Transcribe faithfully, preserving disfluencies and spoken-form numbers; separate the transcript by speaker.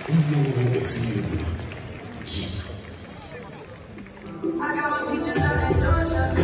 Speaker 1: 운명으로 에스유브이 집.
Speaker 2: I got my peaches out in Georgia.